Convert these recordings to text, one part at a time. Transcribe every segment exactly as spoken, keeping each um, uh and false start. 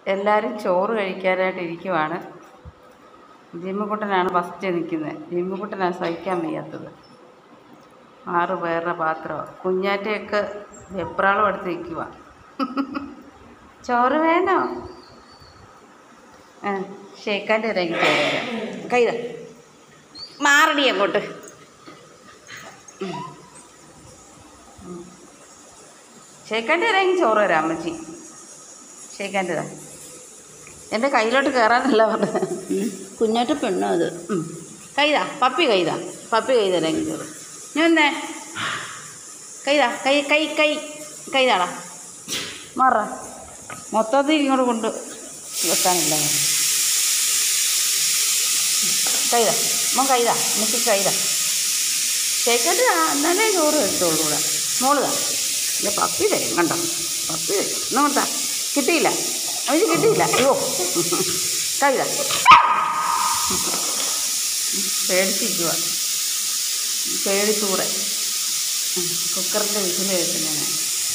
എല്ലാവരും ചോറ് കഴിക്കാനായിട്ട് ഇരിക്കുവാണ്. ജിമ്മുകുട്ടനാണ് ഫസ്റ്റ് നിൽക്കുന്നത്. ജിമ്മുകുട്ടനാണ് സഹിക്കാൻ വയ്യാത്തത്. ആറ് പേരുടെ പാത്രമാണ്. കുഞ്ഞാറ്റയൊക്കെ വെപ്രാളം എടുത്ത് നിൽക്കുക. ചോറ് വേണോ? ആ ഷേക്കാൻ്റെ ഇറങ്ങി ചോറ് തരാം. കൈത മാറടി അങ്ങോട്ട്. ഷേക്കാൻ്റെ ഇറങ്ങി ചോറ് തരാം അമ്മച്ചി. ഷേക്കാൻ്റെതാ. എൻ്റെ കയ്യിലോട്ട് കയറാനല്ല പറഞ്ഞത്. കുഞ്ഞാറ്റ പെണ്ണോ അത്. കൈതാ പപ്പി കൈതാ പപ്പി കൈത ഇറങ്ങി ചോറ്. ഞാൻ ഒന്നേ കൈതാ കൈ കൈ കൈ കൈതാടാ മാറ. മൊത്തത്തിൽ ഇങ്ങോട്ട് കൊണ്ട് വെക്കാനില്ല. കൈതാ മോൻ കൈതാ എനിക്ക് കൈതാ. ഷേക്കാൻ്റെ എന്നാലേ ചോറ് എടുത്തോളൂ. കൂടെ മോളുതാ. ഇല്ല പപ്പി തരും കണ്ടോ. പപ്പി തരും നോട്ടാ. കിട്ടിയില്ല അവന് കിട്ടിയില്ല. അയ്യോ കൈതാ. പേടിച്ചിരിക്കുക. പേടിച്ചൂടെ കുക്കറിൻ്റെ വിസിൽ കേൾക്കുന്നതിന്.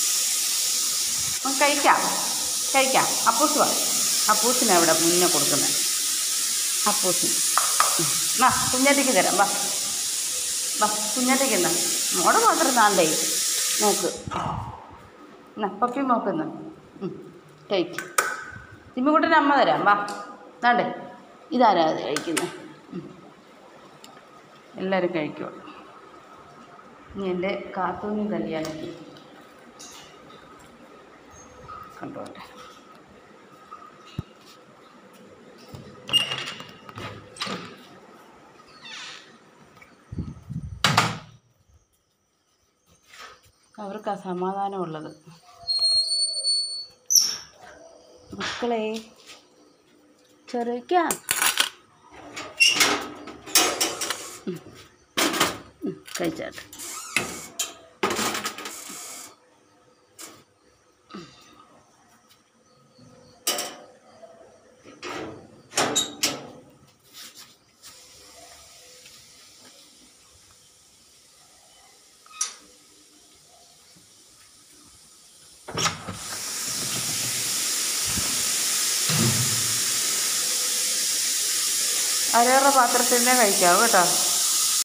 കഴിക്കാം കഴിക്കാം. അപ്പൂസ് വാ. അപ്പൂസിനാണ് അവിടെ മുന്നേ കൊടുക്കുന്നത്. അപ്പൂസിന് വാ കുഞ്ഞാറ്റയ്ക്ക് തരാം. വാ വാ കുഞ്ഞാറ്റയ്ക്ക് എന്താ മോടെ മാത്രം താണ്ടേ നോക്ക്. എന്നാ പപ്പി നോക്കുന്നു. കഴിക്കും. ജിമ്മുകുട്ടന് അമ്മ തരാം. വാ താണ്ടേ ഇതാരാ അത് കഴിക്കുന്നത്. എല്ലാവരും കഴിക്കുക. ഇനി എൻ്റെ കാത്തൂന്നി കല്യാണത്തി കണ്ടോട്ടെ. അവർക്ക് അസമാധാനമുള്ളത്. മക്കളെ ചെറിയ കഴിച്ചാട്ടെ. അരേറെ പാത്രത്തിൽ തന്നെ കഴിക്കാവൂ കേട്ടോ.